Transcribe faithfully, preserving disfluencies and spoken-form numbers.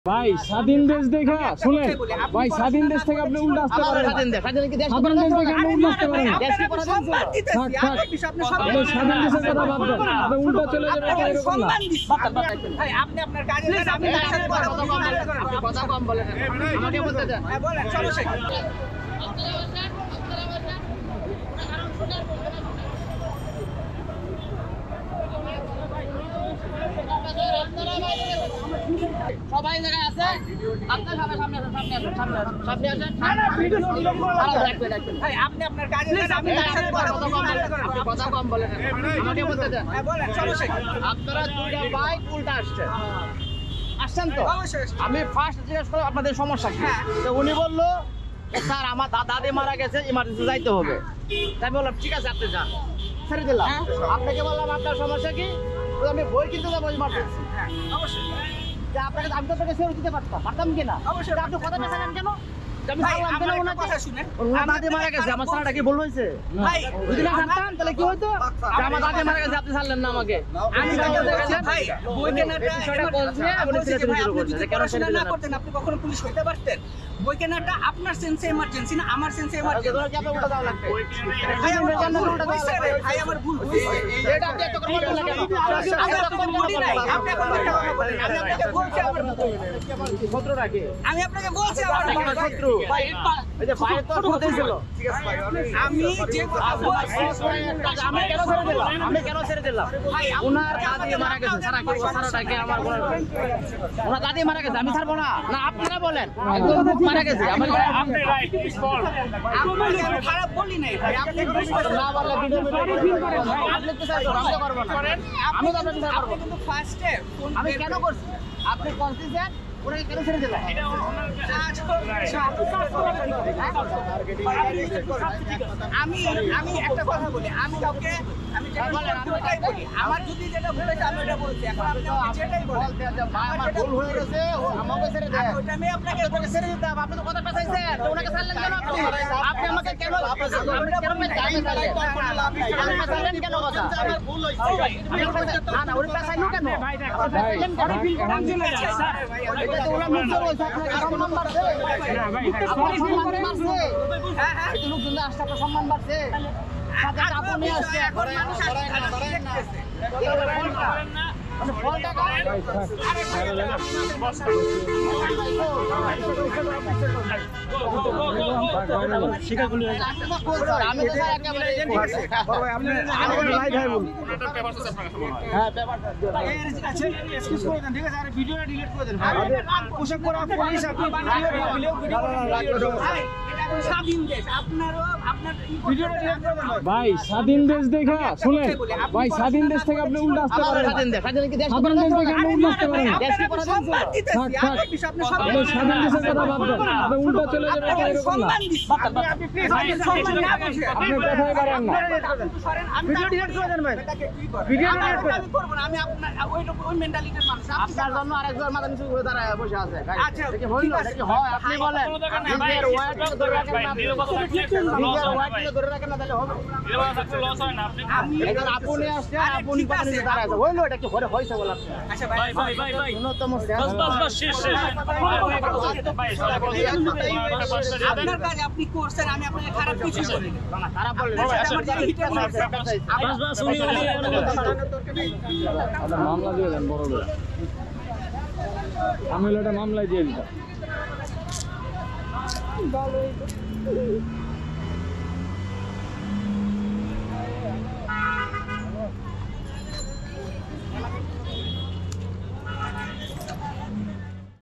ভাই স্বাধীন দেশ দেখা শুনেন ভাই স্বাধীন দেশ থেকে আপনি উল্টা আসতে পারেন স্বাধীন দেশ স্বাধীন দেশ থেকে আপনি উল্টা আসতে পারেন দেশ কি করে দিন থাক থাক আপনি স্বাধীন দেশের কথা বাদ দেন আপনি উল্টা চলে যাবেন এরকম না ভাই আপনি আপনার কাজে দেন আমি তার সাথে কথা বলবো আপনি কথা কম বলেন আমাকে বলতে দেন হ্যাঁ বলেন সমস্যা কি সবাই জায়গায় আছে আপনার সামনে সামনে আসেন সামনে আসেন সামনে আসেন সামনে আসেন ভাই আপনি আপনার কাজে দেন আমি তার সাথে কথা বলবো আপনি কথা কম বলেন আমাকে বলতে দেন হ্যাঁ বলেন সমস্যা কি আপনারা দুইটা বাইক উল্টা আসছে আসছেন তো আমি ফার্স্ট জিজ্ঞেস করলাম আপনাদের সমস্যা কি তো উনি বললো স্যার আমার দাদি মারা গেছে ইমার্জেন্সি যাইতে হবে তাই আমি বললাম ঠিক আছে আপনি যান ছেড়ে দিলাম আপনাকে বললাম আপনার সমস্যা কি আমি বই কিনতে যাবো ইমার্জেন্সি হ্যাঁ অবশ্যই আপনাকে আমি তো আপনাকে ছেড়ে দিতে পারতাম পারতাম কিনা অবশ্যই আপনি কথা পেছালেন কেন আমি বললাম কেন ওনার কথা শুনেন ওনার দাদি মারা গেছে আমার সারাটা কি ভুল হয়েছে ভাই যদি না জানতাম তাহলে কি হতো আমার দাদি মারা গেছে আপনি ছাড়লেন না আমাকে আমি ভাই বই কেনাটা বিষয়টা বলছে আপনি ছেড়ে দিতে শুরু করছেন কেন সেটা না করতেন আপনি কখনো পুলিশ হইতে পারতেন বই কেনাটা আপনার সেন্সে এমার্জেন্সি না আমার সেন্সে এমার্জেন্সি কি আপনি উল্টা দাও লাগবে ভাই আমার উল্টা দাও লাগবে ভাই আমার ভুল হইছে এটা আপনি এত করে বললেন কেন আমি তো কোনো বলি নাই আপনি এখন একটা কথা বলেন আমি আপনাকে বলছি আমার শত্রু রাখে আমি আপনাকে বলছি আমার শত্রু ভাই এই যে ভাই তো ছোট ছিল ঠিক আছে ভাই আমি যে কথা বলছি আমি কেন ছেড়ে দিলাম আমি কেন ছেড়ে দিলাম ভাই ওনার দাদি মারা গেছে সারা কি সারাটাকে আমার ওনার দাদি মারা গেছে আমি ছাড়বো না না আপনারা বলেন মারা গেছে আমার আপনি রাইট ফল্ট আমি খারাপ বলি নাই ভাই আপনি না বললে ভিডিও ভিডিও করেন আপনি তো স্যার আমি করব না আমি তো আপনাকে স্যার করব কিন্তু ফার্স্টে আমি কেন করছি আপনি কনসিডার ওনাকে কেন ছেড়ে দিলেন এটা আমি আমি একটা কথা বলি আমি কাউকে আমি যেটাই বলি আমার যদি যেটা ভুল হয়েছে আমি ওটা বলছি এখন আপনি যেটাই বলেন আমার ভুল হয়ে গেছে আমাকে ছেড়ে দেন ওটা আমি আপনাকে আপনাকে ছেড়ে দিতাম আপনি তো কথা পেছাইছেন তো ওনাকে ছাড়লেন কেন আপনি আপনি আমাকে কেন আপনি কেন আমি ছাড়লেন কেন কথা আমার ভুল হয়েছে না না ওটা পেছাইলো কেন ভাই দেখেন গাড়ি ফিল করেন চলে যায় স্যার এটা তো ওরা মুখ ধরে আপনাকে সম্মান বাড়ছে না ভাই সম্মান বাড়ছে হ্যাঁ হ্যাঁ এই লোকজন আসছে আপনার সম্মান বাড়ছে সাথে আপনি আসছে এখন মানুষ দেখতেছে মানে ফলটা করেন আরে শিকাগুলো আমি তো স্যার একেবারে আপনি আমি লাইভ হয় বলুন পেপার আছে আপনার কাছে হ্যাঁ পেপার আছে এক্সকিউজ করে দেন ঠিক আছে আর ভিডিওটা ডিলিট করে দেন পোশাক পরা পুলিশ আপনি ভিডিও ভিডিও ভাই এটা স্বাধীন দেশ আপনারও আপনার ভিডিওটা ডিলিট করে দেন ভাই স্বাধীন দেশ দেখা শুনেন ভাই স্বাধীন দেশ থেকে আপনি উল্টা আসতে পারেন স্বাধীন দেশ স্বাধীন দেশ স্বাধীন দেশ থেকে আপনি উল্টা আসতে পারেন দেশ কি করে দিন থাক থাক আপনি স্বাধীন দেশের কথা বাদ দেন আপনি উল্টা চলে যাবেন এরকম না আপনি আপনি প্লিজ সম্মান না বুঝে আপনি কথাই পারেন না ভিডিও ডিলিট করে দেন ভাই ভিডিও ডিলিট করে আমি করব না আমি আপনার ওই ওই মেন্টালিটির মানুষ আপনার জন্য আরেকজন মাথা নিচু করে দাঁড়ায় বসে আছে আচ্ছা দেখি হইলো দেখি হয় আপনি বলেন নিজের ওয়াইড ধরে রাখেন না নিজের ওয়াইড ধরে রাখেন না তাহলে হবে লস হয় না আপনি আমি এখন আপনি আসছে আপনি কথা নিয়ে দাঁড়ায় আছে হইলো এটা কি ঘরে হইছে বলা আচ্ছা ভাই ভাই ভাই ভাই ন্যূনতম বাস বাস বাস শেষ শেষ আপনার কাজ আপনি করছেন আমি আপনাকে খারাপ কিছু বলি না খারাপ বললেন বাস বাস উনি উনি মামলা দিয়ে দেন বড় বড় আমি এটা মামলায় দিয়ে দিতাম